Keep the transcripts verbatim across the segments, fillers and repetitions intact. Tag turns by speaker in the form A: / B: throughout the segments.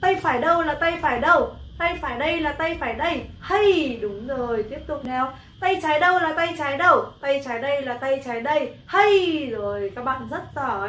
A: Tay phải đâu là tay phải đâu? Tay phải đây là tay phải đây. Hay, đúng rồi, tiếp tục nào. Tay trái đâu là tay trái đâu? Tay trái đây là tay trái đây. Hay, rồi, các bạn rất giỏi.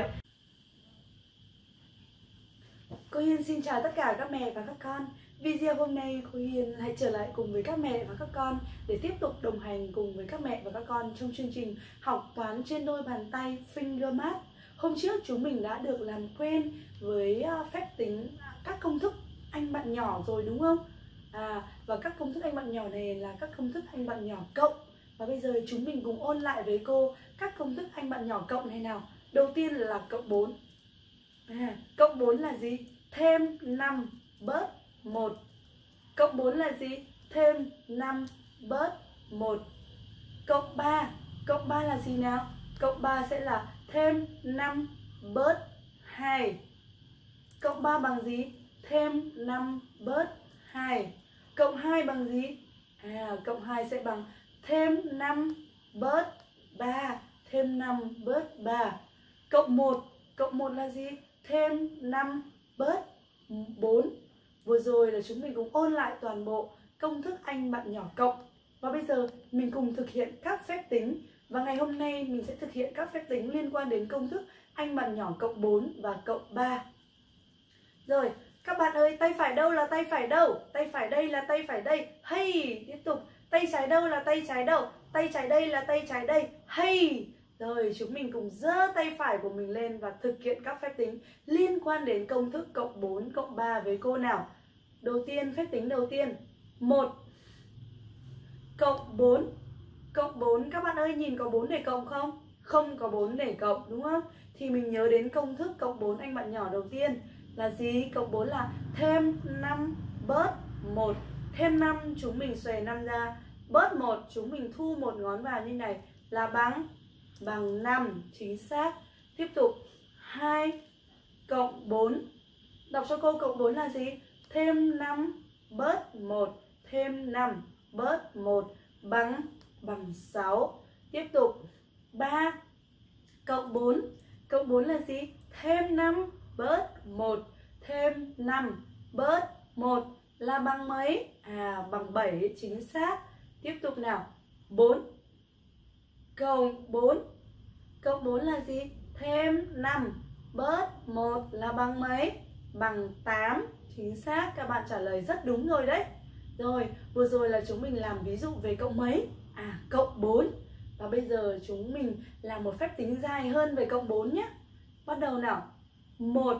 A: Cô Hiền xin chào tất cả các mẹ và các con. Video hôm nay cô Hiền lại trở lại cùng với các mẹ và các con để tiếp tục đồng hành cùng với các mẹ và các con trong chương trình học toán trên đôi bàn tay Finger Math. Hôm trước chúng mình đã được làm quen với phép tính các công thức anh bạn nhỏ rồi đúng không? À, và các công thức anh bạn nhỏ này là các công thức anh bạn nhỏ cộng. Và bây giờ chúng mình cùng ôn lại với cô các công thức anh bạn nhỏ cộng này nào. Đầu tiên là cộng bốn. À, cộng bốn là gì? Thêm năm bớt một. Cộng bốn là gì? Thêm năm bớt một. Cộng ba. Cộng ba là gì nào? Cộng ba sẽ là thêm năm bớt hai. Cộng ba bằng gì? Thêm năm bớt hai. Cộng hai bằng gì? À, cộng hai sẽ bằng thêm năm bớt ba. Thêm năm bớt ba. Cộng một. Cộng một là gì? Thêm năm bớt bốn. Vừa rồi là chúng mình cùng ôn lại toàn bộ công thức anh bạn nhỏ cộng. Và bây giờ mình cùng thực hiện các phép tính. Và ngày hôm nay mình sẽ thực hiện các phép tính liên quan đến công thức anh bạn nhỏ cộng bốn và cộng ba. Rồi, các bạn ơi, tay phải đâu là tay phải đâu? Tay phải đây là tay phải đây. Hay, tiếp tục. Tay trái đâu là tay trái đâu? Tay trái đây là tay trái đây. Hay. Rồi, chúng mình cùng giơ tay phải của mình lên và thực hiện các phép tính liên quan đến công thức cộng bốn, cộng ba với cô nào. Đầu tiên, phép tính đầu tiên. một cộng bốn. Cộng bốn, các bạn ơi, nhìn có bốn để cộng không? Không có bốn để cộng, đúng không? Thì mình nhớ đến công thức cộng bốn anh bạn nhỏ đầu tiên là gì? Cộng bốn là thêm năm bớt một. Thêm năm, chúng mình xòe năm ra. Bớt một, chúng mình thu một ngón vào như này là bằng bằng năm, chính xác. Tiếp tục, hai cộng bốn. Đọc cho cô cộng bốn là gì? Thêm năm bớt một. Thêm năm bớt một bằng bằng sáu. Tiếp tục, ba cộng bốn. Cộng bốn là gì? Thêm năm bớt một. Thêm năm bớt một là bằng mấy? À, bằng bảy, chính xác. Tiếp tục nào. bốn cộng bốn. Cộng bốn là gì? Thêm năm bớt một là bằng mấy? Bằng tám. Chính xác, các bạn trả lời rất đúng rồi đấy. Rồi, vừa rồi là chúng mình làm ví dụ về cộng mấy? À, cộng bốn. Và bây giờ chúng mình làm một phép tính dài hơn về cộng bốn nhé. Bắt đầu nào. một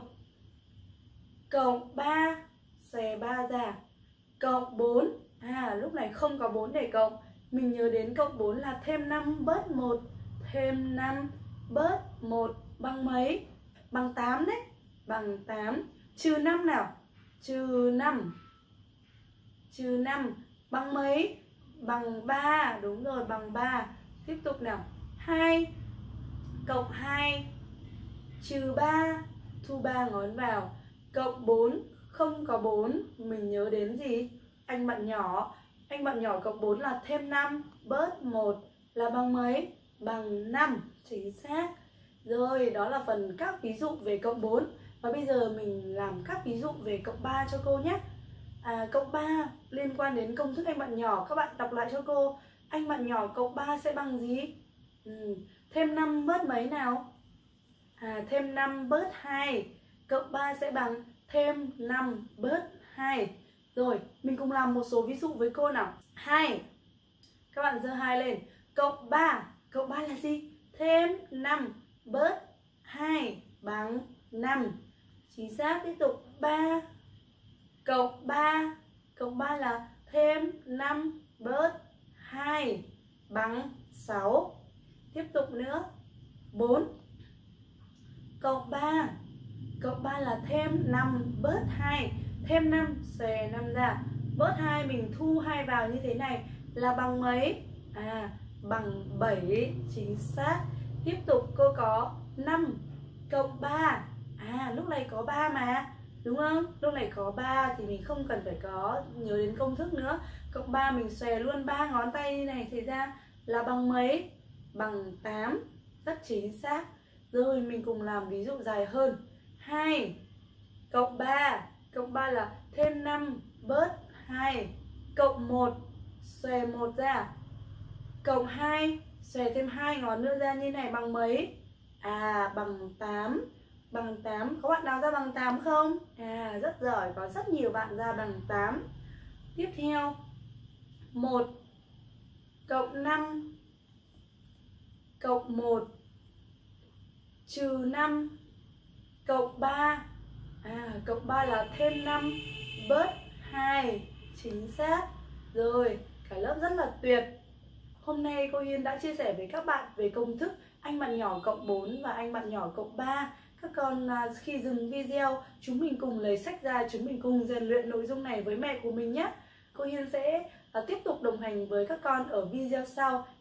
A: cộng ba, xòe ba ra. Cộng bốn. À, lúc này không có bốn để cộng. Mình nhớ đến cộng bốn là thêm năm bớt một. Thêm năm bớt một bằng mấy? Bằng tám đấy. Bằng tám. Trừ năm nào. Trừ năm. Trừ năm bằng mấy? Bằng ba. Đúng rồi, bằng ba. Tiếp tục nào. hai cộng hai. Trừ ba. Thu ba ngón vào. Cộng bốn. Không có bốn. Mình nhớ đến gì? Anh bạn nhỏ. Anh bạn nhỏ cộng bốn là thêm năm bớt một là bằng mấy? Bằng năm. Chính xác. Rồi, đó là phần các ví dụ về cộng bốn. Và bây giờ mình làm các ví dụ về cộng ba cho cô nhé. À, cộng ba liên quan đến công thức anh bạn nhỏ. Các bạn đọc lại cho cô. Anh bạn nhỏ cộng ba sẽ bằng gì? Ừ. Thêm năm bớt mấy nào? À, thêm năm bớt hai. Cộng ba sẽ bằng thêm năm bớt hai. Rồi, mình cùng làm một số ví dụ với cô nào. hai. Các bạn giơ hai lên. Cộng ba. Cộng ba là gì? Thêm năm bớt hai bằng năm. Chính xác. Tiếp tục. ba cộng ba. Cộng ba là thêm năm bớt hai bằng sáu. Tiếp tục nữa. bốn cộng ba. Cộng ba là thêm năm bớt hai. Thêm năm, xòe năm ra. Bớt hai mình thu hai vào như thế này là bằng mấy? À, bằng bảy. Chính xác. Tiếp tục cô có năm cộng ba. À, lúc này có ba mà, đúng không? Lúc này có ba thì mình không cần phải có nhớ đến công thức nữa. Cộng ba mình xòe luôn ba ngón tay như này thì ra là bằng mấy? Bằng tám. Rất chính xác. Rồi mình cùng làm ví dụ dài hơn. hai cộng ba. Cộng ba là thêm năm bớt hai. Cộng một, xòe một ra. Cộng hai, xòe thêm hai ngón nữa ra như này bằng mấy? À, bằng tám. Bằng tám. Có bạn nào ra bằng tám không? À, rất giỏi, có rất nhiều bạn ra bằng tám. Tiếp theo, một cộng năm cộng một trừ năm cộng ba. À, cộng ba là thêm năm bớt hai. Chính xác. Rồi, cả lớp rất là tuyệt. Hôm nay cô Hiên đã chia sẻ với các bạn về công thức anh bạn nhỏ cộng bốn và anh bạn nhỏ cộng ba. Các con à, khi dừng video, chúng mình cùng lấy sách ra, chúng mình cùng rèn luyện nội dung này với mẹ của mình nhé. Cô Hiên sẽ à, tiếp tục đồng hành với các con ở video sau.